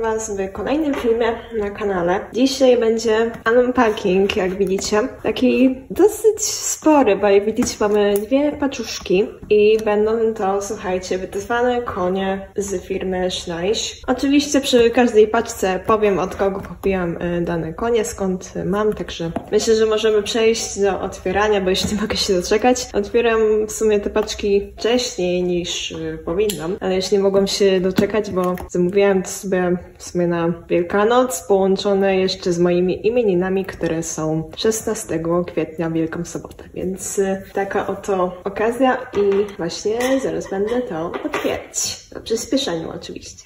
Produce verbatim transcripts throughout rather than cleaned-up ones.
Was w kolejnym filmie na kanale. Dzisiaj będzie unpacking, jak widzicie. Taki dosyć spory, bo jak widzicie mamy dwie paczuszki i będą to, słuchajcie, wytyswane konie z firmy Schneisch. Oczywiście przy każdej paczce powiem, od kogo kupiłam dane konie, skąd mam, także myślę, że możemy przejść do otwierania, bo jeszcze nie mogę się doczekać. Otwieram w sumie te paczki wcześniej niż powinnam, ale jeszcze nie mogłam się doczekać, bo zamówiłam to sobie w sumie na Wielkanoc, połączone jeszcze z moimi imieninami, które są szesnastego kwietnia, Wielką Sobotę, więc taka oto okazja i właśnie zaraz będę to otwierać. W przyspieszeniu oczywiście.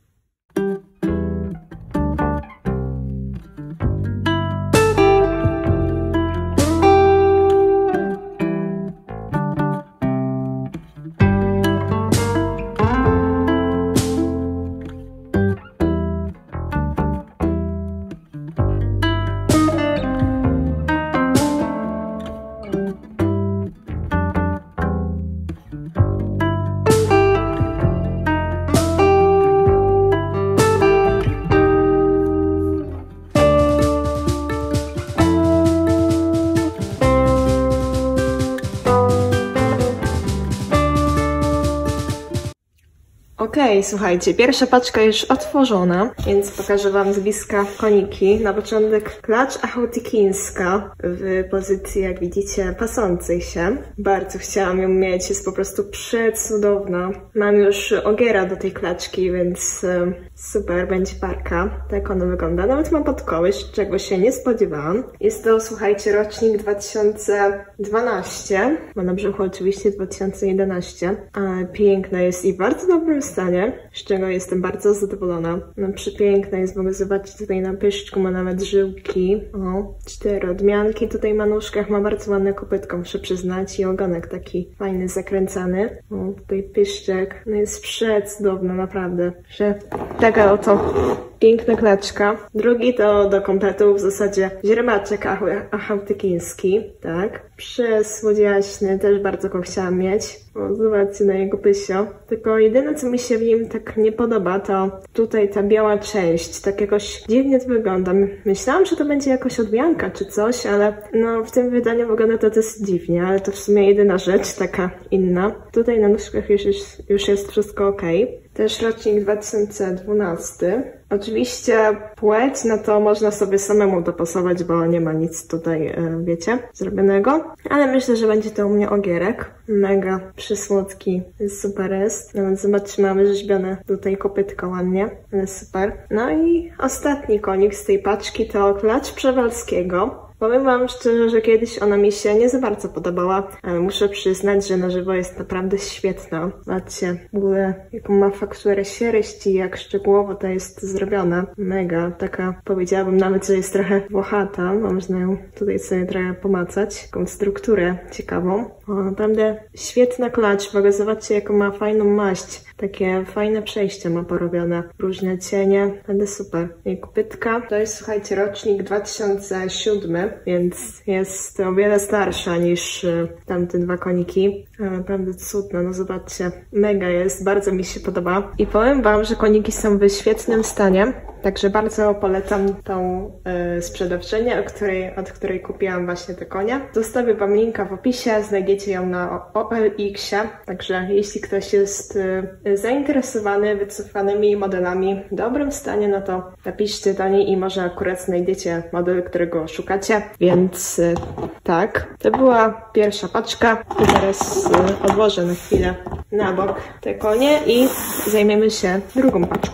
Okej, okay, słuchajcie, pierwsza paczka już otworzona, więc pokażę Wam z bliska koniki. Na początek klacz achałtykińska w pozycji, jak widzicie, pasącej się. Bardzo chciałam ją mieć, jest po prostu przecudowna. Mam już ogiera do tej klaczki, więc super, będzie parka. Tak ona wygląda. Nawet ma podkołysz, czego się nie spodziewałam. Jest to, słuchajcie, rocznik dwa tysiące dwunasty, ma na brzuchu oczywiście dwa tysiące jedenaście. Ale piękna jest i w bardzo dobrym stanie, z czego jestem bardzo zadowolona. No przepiękna jest, mogę zobaczyć tutaj na pyszczku, ma nawet żyłki. O, cztery odmianki tutaj ma na nóżkach, ma bardzo ładne kopytko, muszę przyznać, i ogonek taki fajny, zakręcany. O, tutaj pyszczek, no jest przecudowna, naprawdę. Że taka oto piękna klaczka. Drugi to do kompletu w zasadzie źrebaczek achałtykiński, tak. Przesłodziaśny, też bardzo go chciałam mieć. O, zobaczcie na jego pysio. Tylko jedyne, co mi się w nim tak nie podoba, to tutaj ta biała część. Tak jakoś dziwnie to wygląda. Myślałam, że to będzie jakoś odmianka czy coś, ale no w tym wydaniu wygląda to dosyć dziwnie, ale to w sumie jedyna rzecz, taka inna. Tutaj na nóżkach już jest, już jest wszystko ok. Też rocznik dwa tysiące dwunasty. Oczywiście płeć, no to można sobie samemu dopasować, bo nie ma nic tutaj, wiecie, zrobionego. Ale myślę, że będzie to u mnie ogierek. Mega przysłodki, super jest. Nawet zobaczcie, mamy rzeźbione tutaj kopytko ładnie, ale super. No i ostatni konik z tej paczki to klacz Przewalskiego. Powiem Wam szczerze, że kiedyś ona mi się nie za bardzo podobała, ale muszę przyznać, że na żywo jest naprawdę świetna. Zobaczcie, w ogóle jaką ma fakturę sierści, jak szczegółowo to jest zrobiona. Mega, taka, powiedziałabym nawet, że jest trochę włochata, bo można ją tutaj sobie trochę pomacać. Taką strukturę ciekawą. O, naprawdę świetna klacz, w ogóle zobaczcie, jaką ma fajną maść. Takie fajne przejścia ma porobione, różne cienie, naprawdę super. I kopytka, to jest, słuchajcie, rocznik dwa tysiące siódmy, więc jest o wiele starsza niż tamte dwa koniki. Ale naprawdę cudna, no zobaczcie, mega jest, bardzo mi się podoba. I powiem Wam, że koniki są w świetnym stanie, także bardzo polecam tą y, sprzedawczynię, o której, od której kupiłam właśnie te konie. Zostawię Wam linka w opisie, znajdziecie ją na O L X-ie, także jeśli ktoś jest y, zainteresowany wycofanymi modelami w dobrym stanie, no to napiszcie do niej i może akurat znajdziecie model, którego szukacie. Więc y, tak, to była pierwsza paczka i teraz y, odłożę na chwilę na bok te konie i zajmiemy się drugą paczką.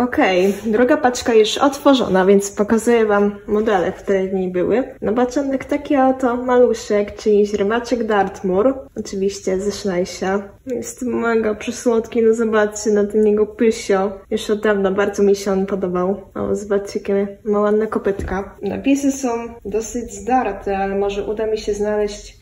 Okej, okay, druga paczka już otworzona, więc pokazuję wam modele, które w niej były. Na początek taki oto maluszek, czyli źrebaczek Dartmoor, oczywiście ze Szlajsia. Jest mega przysłodki, no zobaczcie na ten jego pysio. Już od dawna bardzo mi się on podobał. O, zobaczcie, jakie ma ładne kopytka. Napisy są dosyć zdarte, ale może uda mi się znaleźć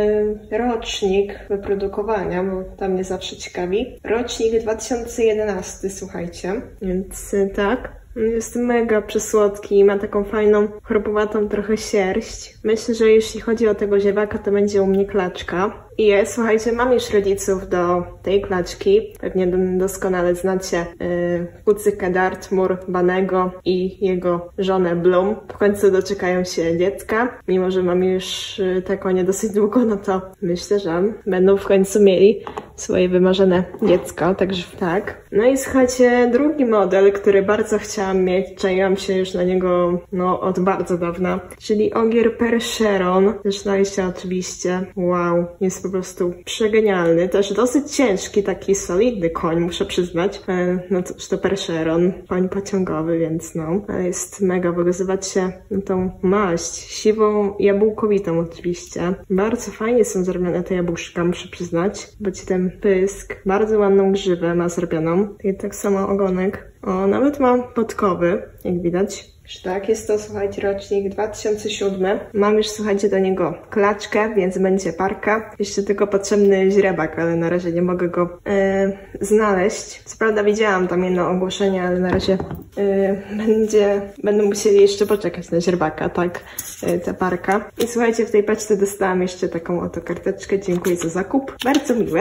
Yy, rocznik wyprodukowania, bo tam mnie zawsze ciekawi. Rocznik dwa tysiące jedenasty, słuchajcie. Więc yy, tak. Jest mega przysłodki, ma taką fajną, chropowatą trochę sierść. Myślę, że jeśli chodzi o tego ziewaka, to będzie u mnie klaczka. I jest, słuchajcie, mam już rodziców do tej klaczki. Pewnie doskonale znacie yy, kucyka Dartmoor, Banego i jego żonę Bloom. W końcu doczekają się dziecka. Mimo że mam już yy, te konie dosyć długo, no to myślę, że będą w końcu mieli swoje wymarzone dziecko, także tak. No i słuchajcie, drugi model, który bardzo chciałam mieć, czaiłam się już na niego no od bardzo dawna, czyli ogier Percheron. Zresztą oczywiście, wow, jest po prostu przegenialny. Też dosyć ciężki, taki solidny koń, muszę przyznać. E, no to, to Percheron, koń pociągowy, więc no. Ale jest mega, bo się na tą maść, siwą, jabłkowitą oczywiście. Bardzo fajnie są zrobione te jabłuszka, muszę przyznać, bo ci ten pysk, bardzo ładną grzywę ma zrobioną. I tak samo ogonek. O, nawet ma podkowy, jak widać. Tak, jest to, słuchajcie, rocznik dwa tysiące siódmy. Mam już, słuchajcie, do niego klaczkę, więc będzie parka. Jeszcze tylko potrzebny źrebak, ale na razie nie mogę go yy, znaleźć. Co prawda widziałam tam jedno ogłoszenie, ale na razie yy, będzie, będą musieli jeszcze poczekać na źrebaka, tak, yy, ta parka. I słuchajcie, w tej paczce dostałam jeszcze taką oto karteczkę. Dziękuję za zakup. Bardzo miłe.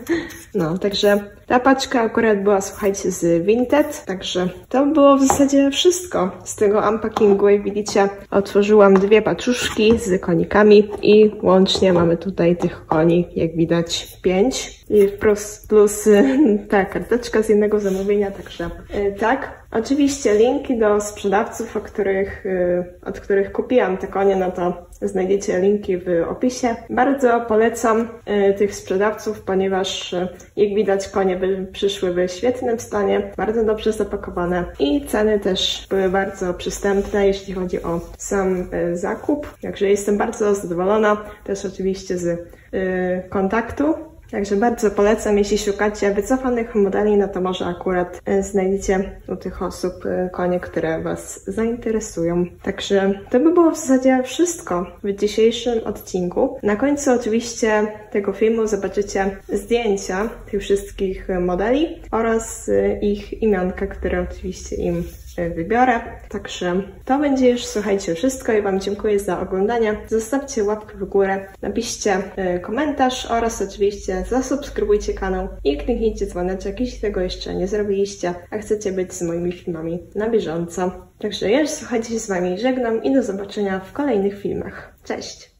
No, także ta paczka akurat była, słuchajcie, z Vinted, także to było w zasadzie wszystko z tego unpackingu. Jak widzicie, otworzyłam dwie paczuszki z konikami i łącznie mamy tutaj tych koni, jak widać, pięć. I plus, plus ta karteczka z jednego zamówienia, także tak. Oczywiście linki do sprzedawców, o których, od których kupiłam te konie, no to znajdziecie linki w opisie. Bardzo polecam tych sprzedawców, ponieważ jak widać konie by przyszły w świetnym stanie, bardzo dobrze zapakowane i ceny też były bardzo przystępne, jeśli chodzi o sam zakup. Także jestem bardzo zadowolona, też oczywiście z kontaktu. Także bardzo polecam, jeśli szukacie wycofanych modeli, no to może akurat znajdziecie u tych osób konie, które Was zainteresują. Także to by było w zasadzie wszystko w dzisiejszym odcinku. Na końcu oczywiście tego filmu zobaczycie zdjęcia tych wszystkich modeli oraz ich imionka, które oczywiście im wybiorę. Także to będzie już, słuchajcie, wszystko i Wam dziękuję za oglądanie. Zostawcie łapkę w górę, napiszcie komentarz oraz oczywiście zasubskrybujcie kanał i kliknijcie dzwoneczek, jeśli tego jeszcze nie zrobiliście, a chcecie być z moimi filmami na bieżąco. Także ja już, słuchajcie, się z Wami żegnam i do zobaczenia w kolejnych filmach. Cześć!